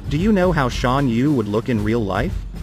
Do you know how Shan Yu would look in real life?